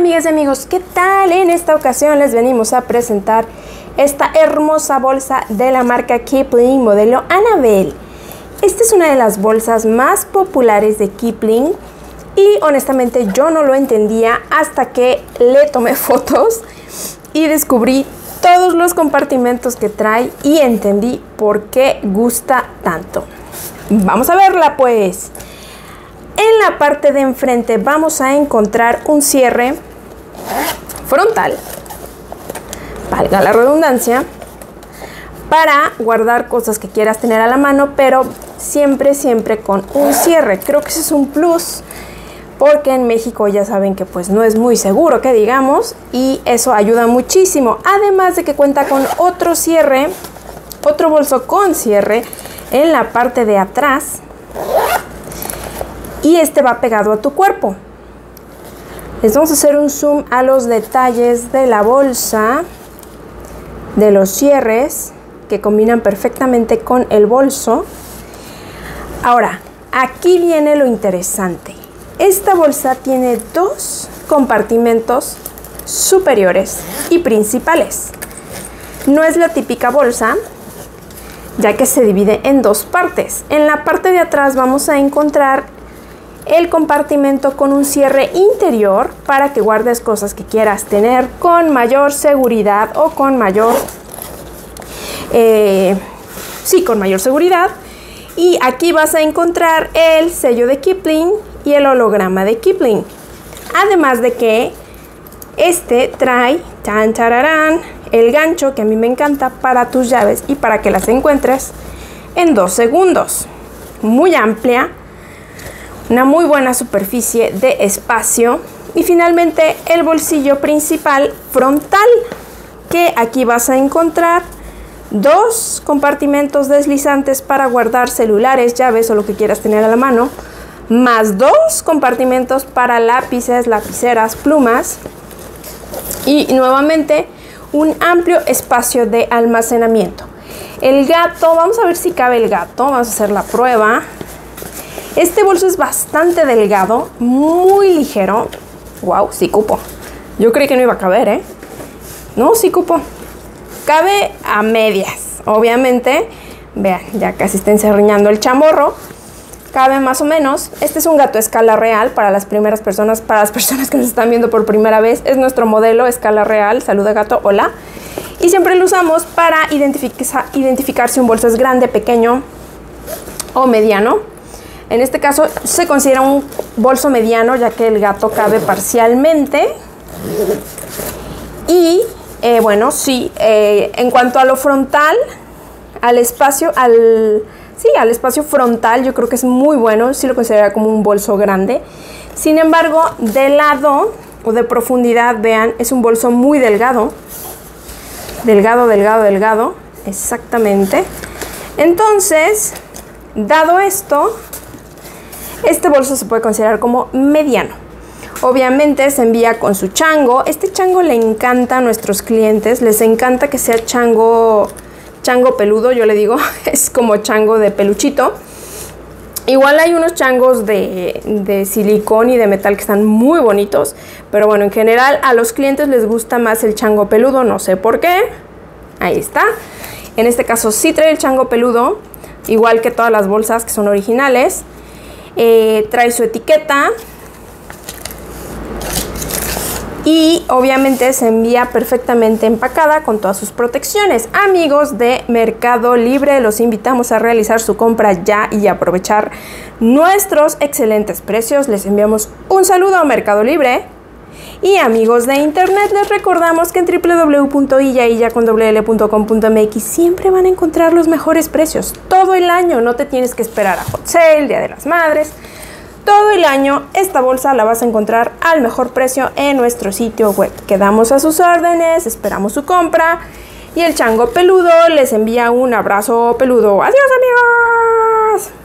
amigas y amigos, ¿qué tal? En esta ocasión les venimos a presentar esta hermosa bolsa de la marca Kipling modelo Annabelle. Esta es una de las bolsas más populares de Kipling y honestamente yo no lo entendía hasta que le tomé fotos y descubrí todos los compartimentos que trae y entendí por qué gusta tanto. Vamos a verla pues. En la parte de enfrente vamos a encontrar un cierre frontal, valga la redundancia, para guardar cosas que quieras tener a la mano, pero siempre con un cierre. Creo que ese es un plus, porque en México ya saben que pues no es muy seguro que digamos, y eso ayuda muchísimo. Además de que cuenta con otro cierre, otro bolso con cierre en la parte de atrás. Y este va pegado a tu cuerpo. Les vamos a hacer un zoom a los detalles de la bolsa, de los cierres, que combinan perfectamente con el bolso. Ahora, aquí viene lo interesante. Esta bolsa tiene dos compartimentos superiores y principales. No es la típica bolsa, ya que se divide en dos partes. En la parte de atrás vamos a encontrar el compartimento con un cierre interior para que guardes cosas que quieras tener con mayor seguridad o con mayor con mayor seguridad. Y aquí vas a encontrar el sello de Kipling y el holograma de Kipling. Además de que este trae el gancho, que a mí me encanta, para tus llaves y para que las encuentres en 2 segundos. Muy amplia, una muy buena superficie de espacio. Y finalmente el bolsillo principal frontal, que aquí vas a encontrar 2 compartimentos deslizantes para guardar celulares, llaves o lo que quieras tener a la mano, más 2 compartimentos para lápices, lapiceras, plumas, y nuevamente un amplio espacio de almacenamiento. El gato, vamos a ver si cabe el gato, vamos a hacer la prueba. Este bolso es bastante delgado, muy ligero. Wow, sí cupo. Yo creí que no iba a caber, ¿eh? No, sí cupo. Cabe a medias, obviamente. Vean, ya casi está encerriñando el chamorro. Cabe más o menos. Este es un gato a escala real para las primeras personas, para las personas que nos están viendo por primera vez. Es nuestro modelo escala real. Saluda gato, hola. Y siempre lo usamos para identificar si un bolso es grande, pequeño o mediano. En este caso se considera un bolso mediano, ya que el gato cabe parcialmente. Y bueno, sí, en cuanto a lo frontal, al espacio frontal, yo creo que es muy bueno, sí lo consideraría como un bolso grande. Sin embargo, de lado o de profundidad, vean, es un bolso muy delgado. Delgado, exactamente. Entonces, dado esto, este bolso se puede considerar como mediano. Obviamente se envía con su chango. Este chango le encanta a nuestros clientes. Les encanta que sea chango peludo, yo le digo. Es como chango de peluchito. Igual hay unos changos de silicón y de metal que están muy bonitos. Pero bueno, en general a los clientes les gusta más el chango peludo. No sé por qué. Ahí está. En este caso sí trae el chango peludo. Igual que todas las bolsas que son originales. Trae su etiqueta. Y obviamente se envía perfectamente empacada con todas sus protecciones. Amigos de Mercado Libre, los invitamos a realizar su compra ya y aprovechar nuestros excelentes precios. Les enviamos un saludo a Mercado Libre. Y amigos de internet, les recordamos que en www.iyacondoblel.com.mx siempre van a encontrar los mejores precios. Todo el año, no te tienes que esperar a Hot Sale, Día de las Madres. Todo el año esta bolsa la vas a encontrar al mejor precio en nuestro sitio web. Quedamos a sus órdenes, esperamos su compra. Y el chango peludo les envía un abrazo peludo. ¡Adiós, amigos!